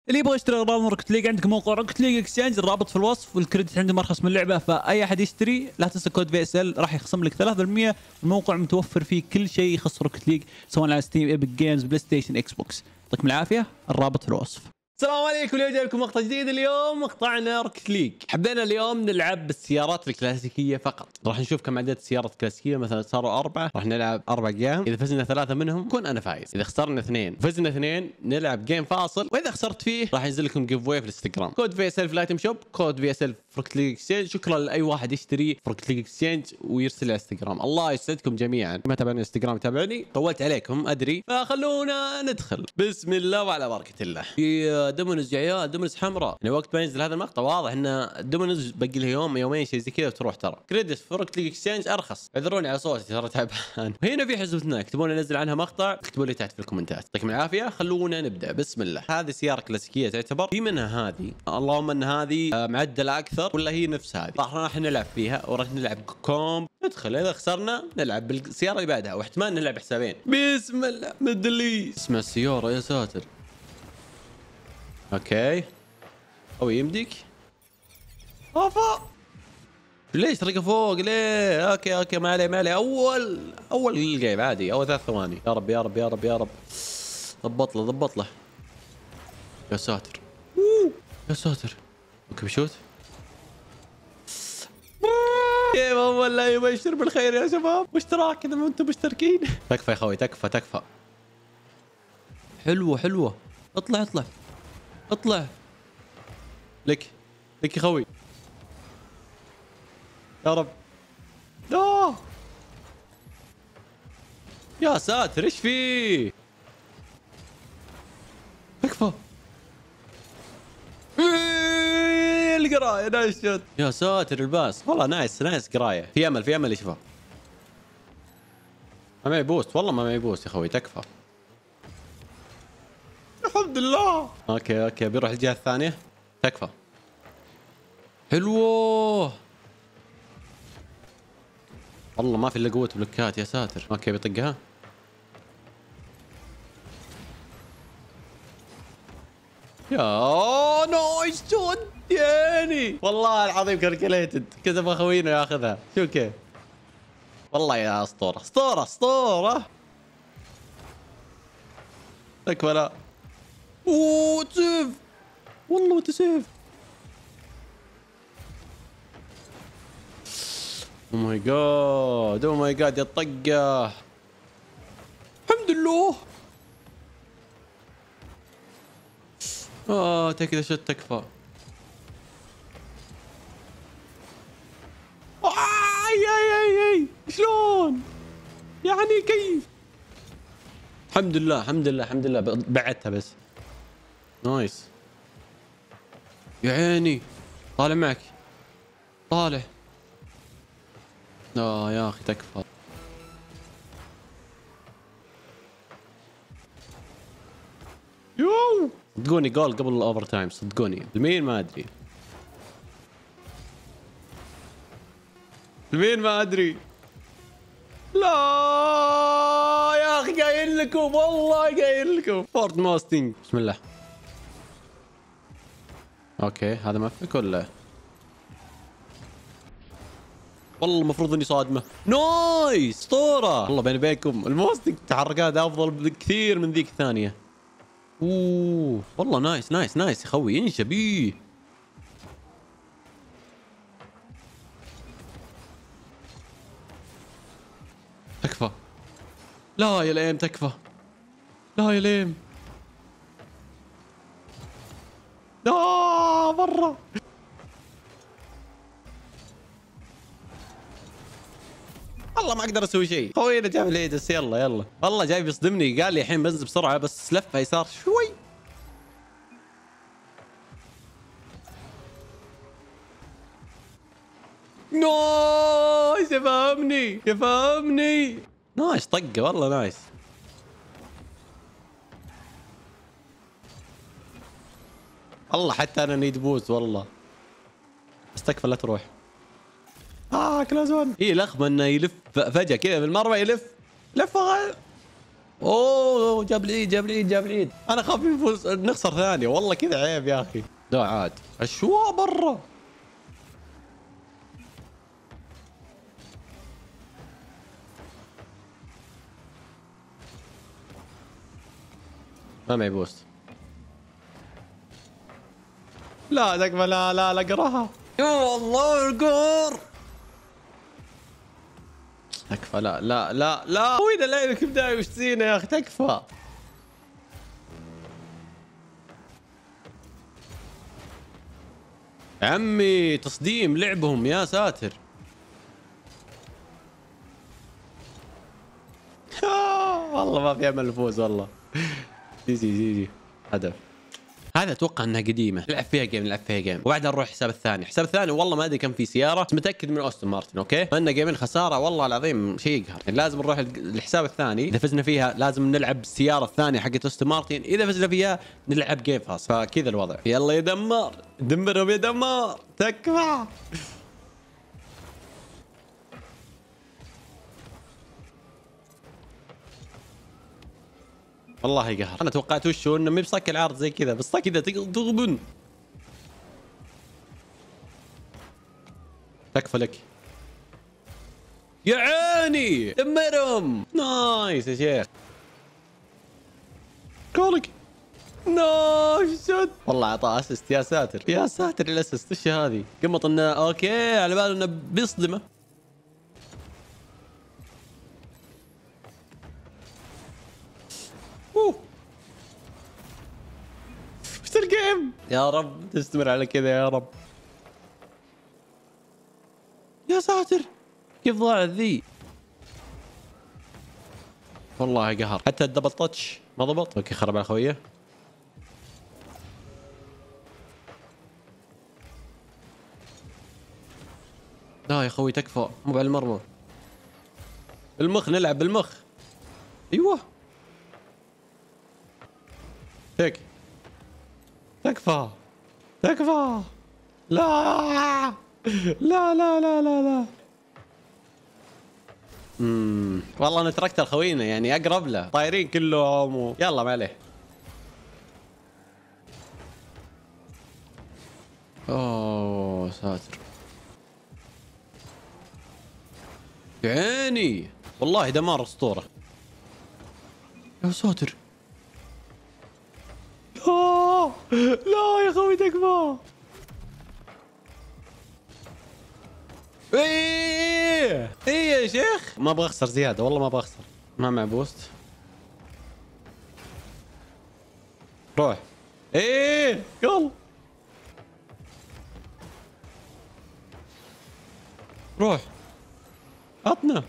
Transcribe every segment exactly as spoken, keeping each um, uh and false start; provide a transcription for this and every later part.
اللي يبغى يشتري اغراض من روكت ليج عندك موقع روكت ليج اكسشينج، الرابط في الوصف، والكريدت عندهم ارخص من اللعبه، فاي احد يشتري لا تنسى كود في اس ال راح يخصم لك ثلاثة بالمئة. الموقع متوفر فيه كل شيء يخص روكت ليج سواء على ستيم، ايبك جيمز، بلاي ستيشن، اكس بوكس. يعطيكم العافيه، الرابط في الوصف. السلام عليكم، اليوم جاي لكم مقطع جديد. اليوم مقطعنا روكت ليج. حبينا اليوم نلعب بالسيارات الكلاسيكيه فقط. راح نشوف كم عدد السيارات الكلاسيكيه، مثلا صاروا اربعه راح نلعب اربع جيم. اذا فزنا ثلاثه منهم كون انا فايز، اذا خسرنا اثنين فزنا اثنين نلعب جيم فاصل، واذا خسرت فيه راح ينزل لكم جيف واي في الانستغرام. كود في اس ال في الايتم شوب، كود في اس ال في روكت ليج اكسشينج. شكرا لاي واحد يشتري في روكت ليج اكسشينج ويرسل على انستغرام. الله يسعدكم جميعا. ما تابعني انستغرام تابعني، طولت عليكم ادري، فخلونا ندخل. بسم الله وعلى بركه الله. في دمونز يا عيال، دمونز حمراء. يعني وقت ما ينزل هذا المقطع واضح ان دمونز باقي لها يوم يومين شيء زي كذا وتروح. ترى كريدت في روكت ليج اكسشينج ارخص. اعذروني على صوتي ترى تعبان. وهنا في حزبتنا، اكتبوا لي انزل عنها مقطع، اكتبوا لي تحت في الكومنتات. يعطيكم العافيه. خلونا نبدا. بسم الله. هذه سياره كلاسيكيه تعتبر. في منها هذه، اللهم ان هذه معدله اكثر ولا هي نفس هذه. راح نلعب فيها وراح نلعب كوم. ندخل، اذا خسرنا نلعب بالسياره اللي بعدها، واحتمال نلعب حسابين. بسم الله. مدلي اسمع السياره يا ساتر. اوكي او يمديك افا. ليش طريقه فوق ليه؟ اوكي اوكي ما عليه ما عليه. اول اول الجيم عادي، اول ثلاث ثواني. يا رب يا رب يا رب يا رب. ضبط له ضبط له. يا ساتر اوه يا ساتر. اوكي بشوت. كيف اول لا يبشر بالخير يا شباب. واشتراك اذا ما انتم مشتركين. تكفى يا خوي، تكفى تكفى. حلوه حلوه. اطلع اطلع اطلع. لك لك يا خوي. يا رب. لا يا ساتر ايش فيه؟ تكفى. القرايه نايس شوت. يا ساتر الباس والله نايس نايس قرايه. في امل في امل يشوفها. ما معي بوست والله ما معي بوست يا خوي. تكفى الحمد لله. اوكي اوكي بيروح الجهه الثانيه. تكفى. حلوه والله ما في الا قوه بلوكات. يا ساتر. اوكي بيطقها. يا نايس شوت يعني والله العظيم كالكليتد. كذا اخوينا ياخذها. شو كيف والله يا اسطوره اسطوره اسطوره. تكفى. لا اوه تسيف والله تسيف. او ماي جاد او ماي جاد يا الطقه. الحمد لله. اه كذا شت. تكفى. اي اي اي اي شلون يعني كيف. الحمد لله الحمد لله الحمد لله. بعدتها بس. نايس يا عيني. طالع معك طالع. اه يا اخي تكفى. يو صدقوني جول قبل الاوفر تايم. صدقوني لمين ما ادري. لمين ما ادري. لا يا اخي قايل لكم والله قايل لكم. فورد موستنج. بسم الله. اوكي هذا ما فيك ولا والله المفروض اني صادمه. نايس اسطوره والله. بيني وبينكم الموستنج تحركات افضل بكثير من ذيك الثانيه. اوه والله نايس نايس نايس يا خوي. انشا بيه. تكفى. لا يا ليم تكفى. لا يا ليم. لا برا. والله ما اقدر اسوي شيء. خوينا جاب الهيدس. يلا يلا والله جاي بيصدمني. قال لي الحين بنزل بسرعه بس لفه يسار شوي. نايس يفهمني يفهمني. نايس طقه والله نايس. والله حتى انا نيد بوز والله. بس تكفى لا تروح. اه كلوز ون. اي لخمه انه يلف فجاه كذا بالمره يلف لفه غير. اوه جاب العيد جاب العيد جاب العيد. انا خاف نفوز نخسر ثانيه والله كذا عيب يا اخي. لا عادي اشواء برا. ما معي بوست. لا تكفى لا لا لا اقراها. يا الله القر. تكفى لا لا لا لا وين لعبك بداية وش تسينا يا اخي تكفى. عمي تصديم لعبهم يا ساتر. والله ما في امل الفوز والله. جي جي جي جي هدف. هذا اتوقع انها قديمه نلعب فيها جيم نلعب فيها جيم وبعدها نروح الحساب الثاني. الحساب الثاني والله ما ادري كم في سياره بس متاكد من اوستن مارتن. اوكي ما جيمين خساره والله العظيم شيء يقهر. يعني لازم نروح الحساب الثاني اذا فزنا فيها لازم نلعب السياره الثانيه حقت اوستن مارتن. اذا فزنا فيها نلعب جيم خاص. فكذا الوضع. يلا يا دمار دمرهم يا دمار تكفى. والله يقهر. انا توقعت وشو انه ما بصك العارض زي كذا بس كذا تغبن. تكفى لك يا عيني دمرهم. نايس يا شيخ. كولك نايس شد. والله اعطاه اسيست يا ساتر يا ساتر. الاسيست ايش هذه؟ قمط انه اوكي على باله انه بيصدمه. وش الجيم يا رب تستمر على كذا يا رب. يا ساتر كيف ضاعت ذي. والله قهر. حتى الدبل تاتش ما ضبط. اوكي خرب على خويه. لا يا خوي تكفى مو على المرمى. المخ نلعب بالمخ. ايوه هيك تكفى تكفى. لا لا لا لا لا لا. امم والله انا تركت الخوينا يعني اقرب له طايرين كلهم و... يلا ما عليه. اوه ساتر يا عيني والله دمار اسطوره. يا ساتر لا لا يا خوي تكفى. ايه ايه يا شيخ ما ابغى اخسر زياده والله ما ابغى اخسر. ما مع بوست. روح ايه يلا روح عطنا.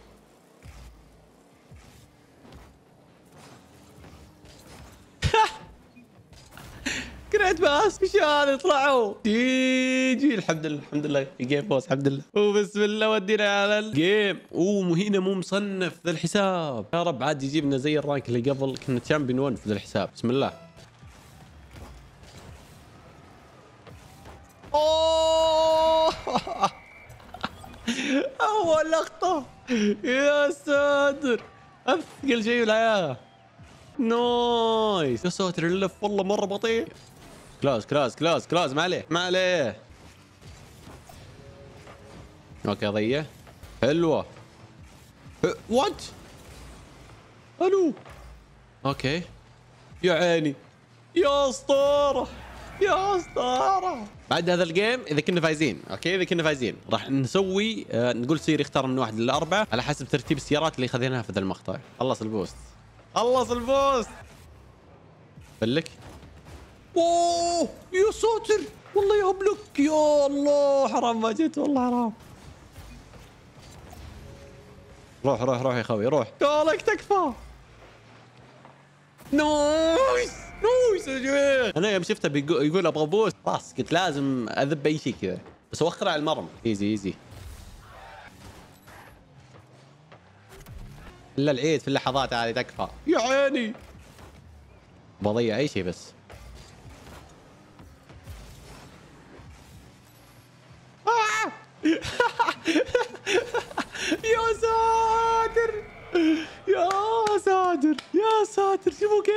قريت باس ايش هذا طلعوا. جي جي الحمد لله الحمد لله جيم بوس الحمد لله. وبسم الله ودينا على الجيم. اوه هنا مو مصنف ذا الحساب. يا رب عاد يجيبنا زي الرانك اللي قبل كنا تشامبيون ون في ذا الحساب. بسم الله. اوه اول لقطة يا ساتر اثقل شيء بالحياة. نايس يا ساتر اللف والله مرة بطيء. كلاس كلاس كلاس كلاس ما عليه ما عليه. اوكي ضيع حلوة. وات الو اوكي يا عيني يا اسطورة يا اسطورة. بعد هذا الجيم اذا كنا فايزين اوكي اذا كنا فايزين راح نسوي آه نقول سير يختار من واحد لاربعة على حسب ترتيب السيارات اللي خذيناها في ذا المقطع. خلص البوست خلص البوست بلك. اوه يا ساتر والله يهبلك يا الله حرام ما جيت والله حرام. روح روح روح يا خوي روح. قالك تكفى. نايس نايس يا جماعه. انا يوم شفته يقول ابغى بوست خلاص قلت لازم اذب اي شيء كذا بس اوخر على المرمى. ايزي ايزي الا العيد في اللحظات هذه تكفى يا عيني. بضيع اي شيء بس. يا ساتر يا ساتر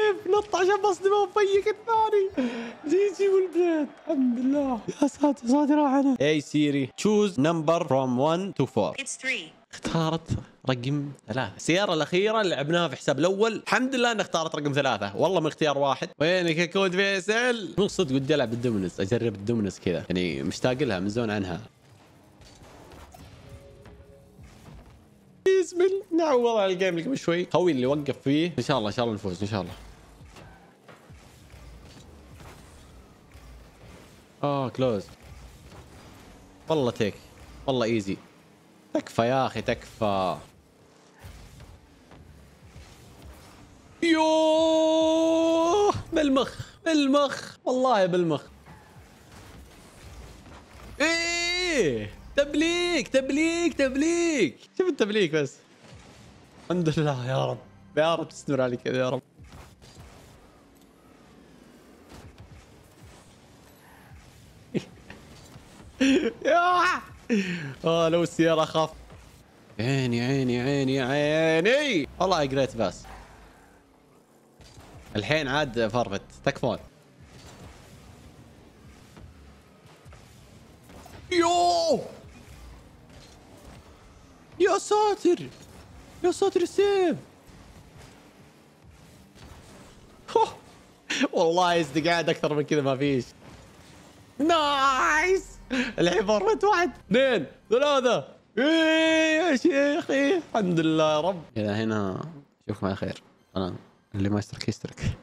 كيف نط عشان بصدمه وفيك الثاني. جي جي والبلاد الحمد لله. يا ساتر ساتر انا. اي سيري تشوز نمبر فروم واحد تو أربعة. It's three. اختارت رقم ثلاثة. السيارة الأخيرة اللي لعبناها في حساب الأول الحمد لله انها اختارت رقم ثلاثة، والله من اختيار واحد. وينك يا كود فيصل؟ مو صدق ودي ألعب بالدومينس، أجرب الدومينس كذا، يعني مشتاق لها من زون عنها. بسم الله نعوض على الجيم اللي قبل شوي، خوي اللي وقف فيه. إن شاء الله إن شاء الله نفوز إن شاء الله. آه كلوز. والله تيك، والله إيزي. تكفى يا أخي تكفى. يوه بالمخ بالمخ والله بالمخ. ايه تبليك تبليك تبليك. شوف التبليك بس. الحمد لله يا رب يا رب تستمر علي كذا يا رب. يا اه لو السيارة اخاف. عيني عيني عيني عيني والله قريت بس. الحين عاد فرفت تكفون. يو يا ساتر يا ساتر السيف. والله يصدق قاعد اكثر من كذا ما فيش. نايس. الحين فرفت واحد اثنين ثلاثة. ايه يا شيخي الحمد لله يا رب. اذا هنا اشوفكم على خير. انا اللي ما يشترك يشترك.